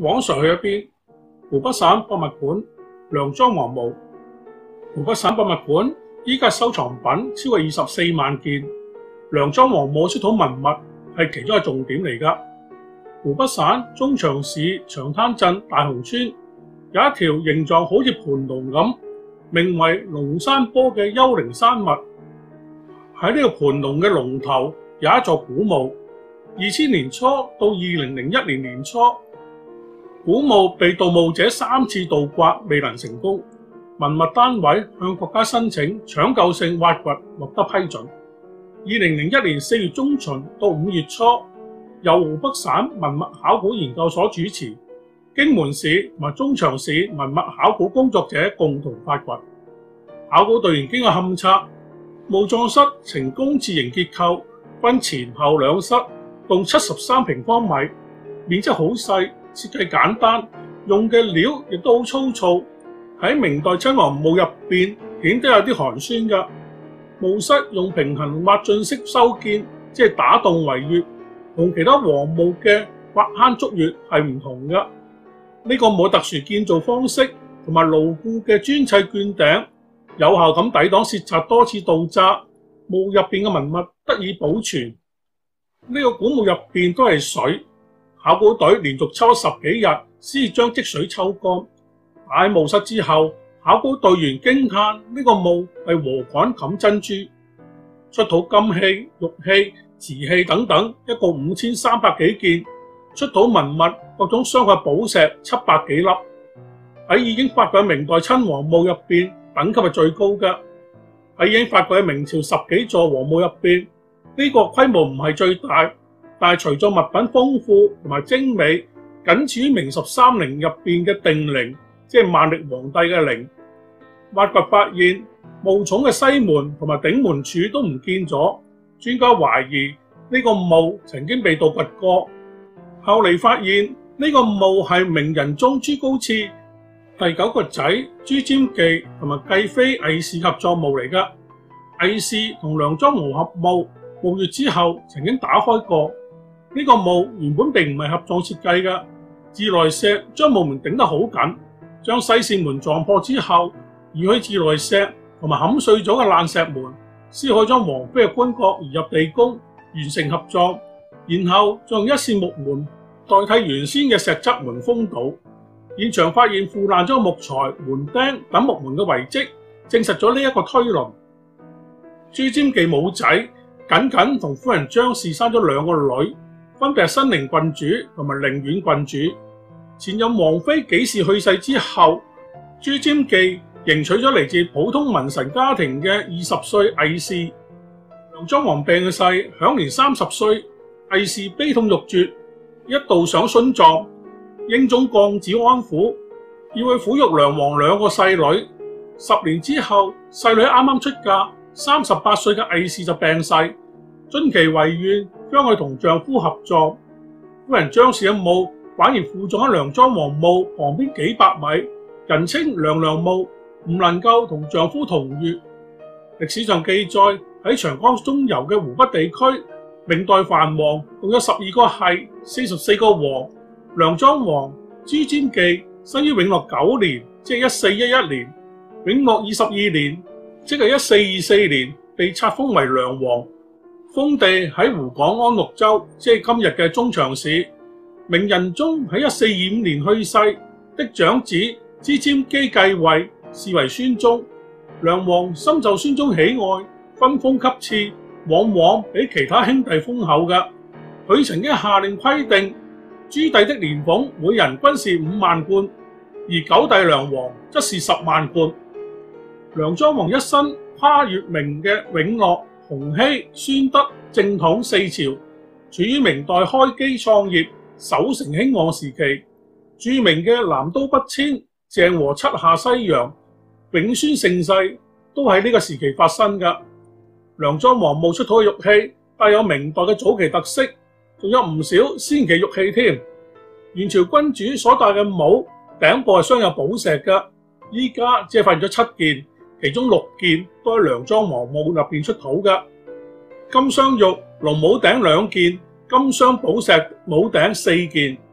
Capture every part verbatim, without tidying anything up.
往常去一邊，湖北省博物館梁莊王墓。湖北省博物館依家收藏品超過二十四萬件，梁莊王墓出土文物係其中一個重點嚟㗎。湖北省中祥市長灘鎮大洪村有一條形狀好似盤龍咁，名為龍山坡嘅幽靈山脈。喺呢個盤龍嘅龍頭有一座古墓。二千年初到二零零一年年初，古墓被盜墓者三次盜刮未能成功，文物單位向國家申請搶救性挖掘獲得批准。二零零一年四月中旬到五月初，由湖北省文物考古研究所主持，荊門市同埋中祥市文物考古工作者共同發掘。考古隊員經過勘測，墓葬室呈公廁形結構，分前後兩室，共七十三平方米，面積好細，設計簡單，用嘅料亦都好粗糙。喺明代親王墓入邊顯得有啲寒酸㗎。墓室用平行挖進式修建，即係打洞圍穴，同其他王墓嘅挖坑築穴係唔同㗎。呢個冇特殊建造方式同埋牢固嘅磚砌券頂，有效咁抵擋竊賊多次盜詐，墓入邊嘅文物得以保存。呢個古墓入邊都係水，考古隊連續抽咗十幾日先將積水抽乾。喺墓室之後，考古隊員驚嘆呢個墓係禾稈冚珍珠，出土金器、玉器、瓷器等等，一共五千三百幾件，出土文物各種鑲嵌寶石七百幾粒。喺已經發掘嘅明代親王墓入邊，等級係最高嘅。喺已經發掘嘅明朝十幾座王墓入邊，呢個規模唔係最大，但係隨著物品豐富同埋精美，僅次於明十三陵入邊嘅定陵，即係萬曆皇帝嘅陵。挖掘發現墓塚嘅西門同埋頂門柱都唔見咗，專家懷疑呢個墓曾經被盜掘過。後嚟發現呢個墓係明仁宗朱高熾第九個仔朱瞻基同埋繼妃魏氏合作墓嚟㗎。魏氏同梁莊王合墓，墓穴之後曾經打開過。呢、這個墓原本並唔係合葬設計嘅，自來石將墓門頂得好緊，將西扇門撞破之後，移去自來石同埋冚碎咗嘅爛石門，先可以將王妃嘅棺槨移入地宮，完成合葬。然後再用一扇木門代替原先嘅石質門封堵。現場發現腐爛咗嘅木材、門釘等木門嘅遺跡，證實咗呢一個推論。朱瞻基母仔僅僅同夫人張氏生咗兩個女，分別係新寧郡主同埋寧遠郡主。前任王妃紀氏去世之後，朱瞻基迎娶咗嚟自普通文臣家庭嘅二十歲魏氏。梁莊王病逝，享年三十歲，魏氏悲痛欲絕，一度想殉葬，英宗降旨安撫，要佢撫育梁王兩個細女。十年之後，細女啱啱出嫁，三十八歲嘅魏氏就病逝，遵其遺願，將佢同丈夫合葬。夫人張氏嘅墓反而附葬喺梁莊王墓旁邊幾百米，人稱娘娘墓，唔能夠同丈夫同穴。歷史上記載喺長江中游嘅湖北地區，明代藩王共有十二個系，四十四個王。梁莊王朱瞻基生於永樂九年，即係一四一一年；永樂二十二年，即係一四二四年，被冊封為梁王，封地喺湖廣安陸州，即係今日嘅中祥市。明仁宗喺一四二五年去世，的長子朱瞻基繼位，是為宣宗。梁王深受宣宗喜愛，分封給賜，往往比其他兄弟豐厚嘅。佢曾經下令規定，朱棣的年俸每人均是五萬貫，而九弟梁王則是十萬貫。梁莊王一生跨越明嘅永樂、洪熙、宣德、正統四朝，處於明代開基創業、守成興旺時期。著名嘅南都北遷、鄭和七下西洋、永宣盛世都喺呢個時期發生㗎。梁莊王墓出土嘅玉器帶有明代嘅早期特色，仲有唔少先期玉器添。元朝君主所戴嘅帽頂部係鑲有寶石㗎，依家只係發現咗七件，其中六件都喺梁莊王墓入邊出土㗎。金鑲玉龍帽頂兩件，金鑲寶石帽頂四件。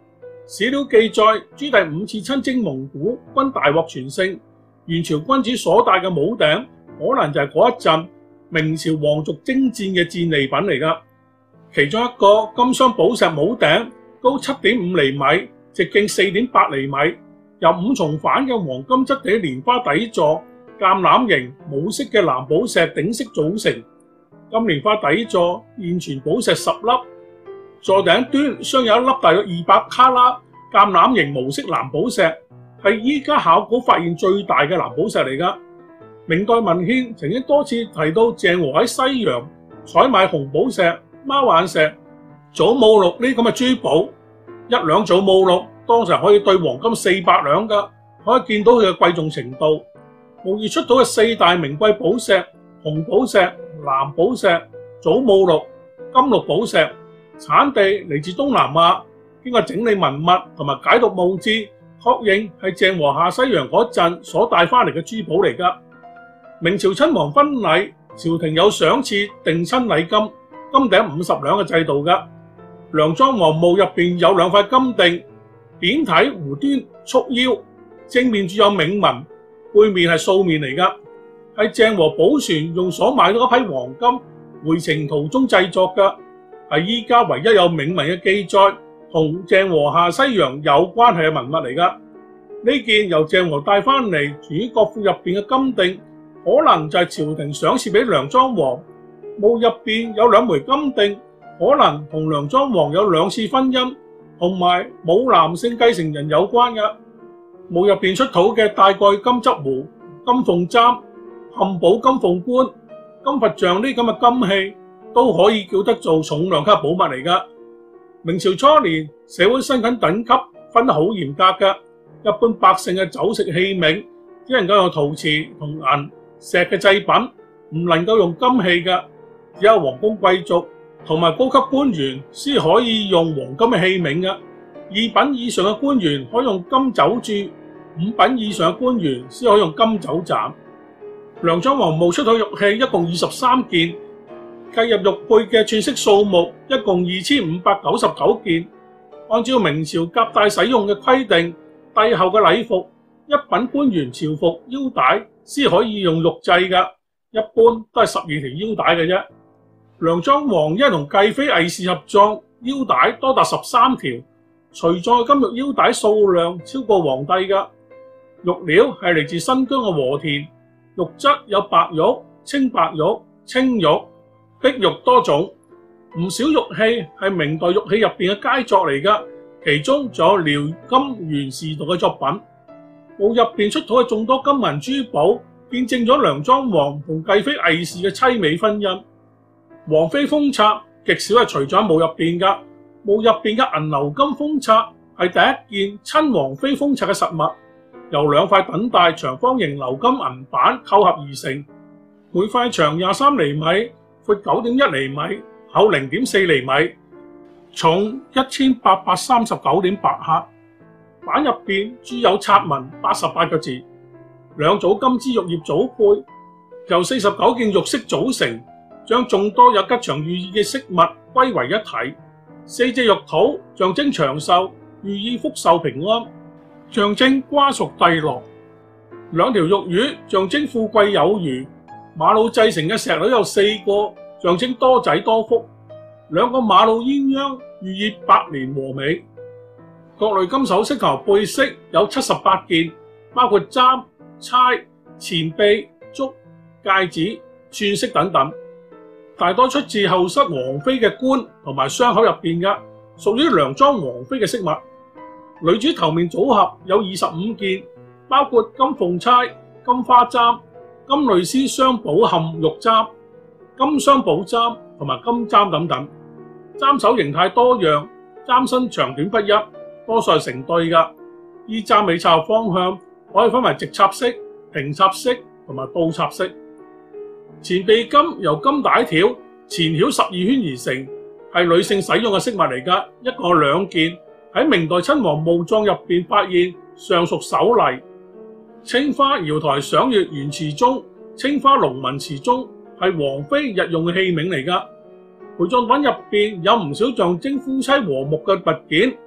史料記載，朱棣五次親征蒙古，均大獲全勝。元朝君主所戴嘅帽頂，可能就係嗰一陣明朝皇族征戰嘅戰利品嚟㗎。其中一個金鑲寶石帽頂，高七點五厘米，直徑四點八厘米，由五重反嘅黃金質地蓮花底座、橄欖形冇色嘅藍寶石頂飾組成。金蓮花底座現存寶石十粒，座頂端鑲有一粒大約二百卡拉橄欖形無色藍寶石，係依家考古發現最大嘅藍寶石嚟㗎。明代文獻曾經多次提到鄭和喺西洋採買紅寶石、貓眼石、祖母綠呢咁嘅珠寶，一兩祖母綠當時可以兌黃金四百兩㗎，可以見到佢嘅貴重程度。無疑出土嘅四大名貴寶石紅寶石、藍寶石、祖母綠、金綠寶石，產地嚟自東南亞，經過整理文物同埋解讀墓誌，確認係鄭和下西洋嗰陣所帶翻嚟嘅珠寶嚟㗎。明朝親王婚禮，朝廷有賞賜定親禮金，金頂五十兩嘅制度㗎。梁莊王墓入邊有兩塊金锭，扁體弧端束腰，正面注有銘文，背面係素面嚟㗎。係鄭和寶船用所買到一批黃金回程途中製作嘅，係依家唯一有銘文嘅記載同鄭和下西洋有關係嘅文物嚟㗎。呢件由鄭和帶翻嚟存於國庫入邊嘅金锭，可能就係朝廷賞賜俾梁莊王。墓入邊有兩枚金锭，可能同梁莊王有兩次婚姻同埋冇男性繼承人有關嘅。墓入邊出土嘅大蓋金執壺、金鳳簪、嵌寶金鳳冠、金佛像呢咁嘅金器，都可以叫得做重量級寶物嚟㗎。明朝初年社會身份等級分得好嚴格㗎，一般百姓嘅酒食器皿只能夠用陶瓷同銀石嘅製品，唔能夠用金器㗎。只有皇宮貴族同埋高級官員先可以用黃金嘅器皿㗎。二品以上嘅官員可以用金酒箸，五品以上嘅官員先可以用金酒盞。梁莊王墓出土玉器一共二十三件，計入玉佩嘅串飾數目一共二千五百九十九件。按照明朝夾帶使用嘅規定，帝后嘅禮服、一品官員朝服腰帶先可以用玉製㗎，一般都係十二條腰帶嘅啫。梁莊王因為同繼妃魏氏合作，腰帶多達十三條，隨葬嘅金玉腰帶數量超過皇帝㗎。玉料係嚟自新疆嘅和田，玉質有白玉、青白玉、青玉、碧玉多種。唔少玉器係明代玉器入邊嘅佳作嚟㗎，其中仲有遼金元時代嘅作品。墓入邊出土嘅眾多金銀珠寶，見證咗梁莊王同繼妃魏氏嘅凄美婚姻。王妃封冊極少係隨葬喺墓入邊㗎，墓入邊嘅銀鎏金封冊係第一件親王妃封冊嘅實物，由兩塊等大長方形鎏金銀板構合而成，每塊長廿三厘米，闊九點一厘米，厚零點四厘米，重一千八百三十九點八克。板入邊注有策文八十八個字，兩組金枝玉葉組配，由四十九件玉飾組成，將眾多有吉祥寓意嘅飾物歸為一體。四隻玉兔象徵長壽，寓意福壽平安，象徵瓜熟蒂落；兩條玉魚象徵富貴有餘。瑪瑙製成嘅石榴有四個，象徵多仔多福；兩個瑪瑙鴛鴦寓意百年和美。各類金首飾同配飾有七十八件，包括簪、釵、錢幣、竹、戒指、串飾等等，大多出自後室王妃嘅冠同埋箱口入邊嘅，屬於梁莊王妃嘅飾物。女主頭面組合有二十五件，包括金鳳釵、金花簪、金蕾絲雙寶嵌玉簪、金雙寶簪同埋金簪等等。簪首形態多樣，簪身長短不一，多數係成對㗎。依簪尾插方向可以分為直插式、平插式同埋倒插式。錢幣金由金帶條纏繞十二圈而成，係女性使用嘅飾物嚟㗎，一個兩件。喺明代親王墓葬入邊發現，尚屬首例。青花瑤台賞月圓池鐘、青花龍紋池鐘係王妃日用嘅器皿嚟㗎。陪葬品入邊有唔少象徵夫妻和睦嘅物件，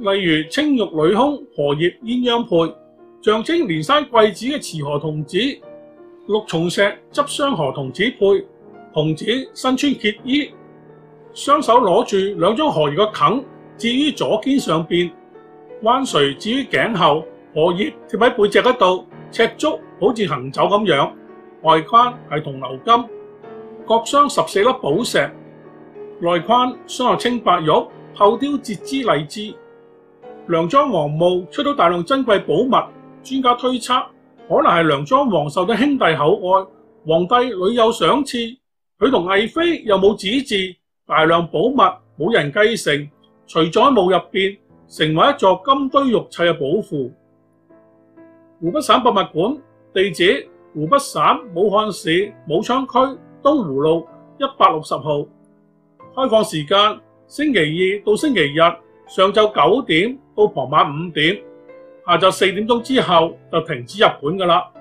例如青玉女空、荷葉鴛鴦配，象徵連山貴子嘅慈河童子；六重石執雙河童子配，童子身穿褐衣，雙手攞住兩張荷葉嘅梗，置於左肩上邊，彎垂置於頸後，荷葉貼喺背脊嗰度，赤足好似行走咁樣，外框係銅鎏金，各鑲十四粒寶石，內框鑲有青白玉，後雕折枝荔枝。梁莊王墓出到大量珍貴寶物，專家推測可能係梁莊王受到兄弟厚愛，皇帝屢有賞賜，佢同魏妃又冇子嗣，大量寶物冇人繼承，除咗喺墓入邊，成為一座金堆玉砌嘅寶庫。湖北省博物館地址：湖北省武漢市武昌區東湖路一百六十號。開放時間：星期二到星期日上晝九點到傍晚五點，下晝四點鐘之後就停止入館㗎喇。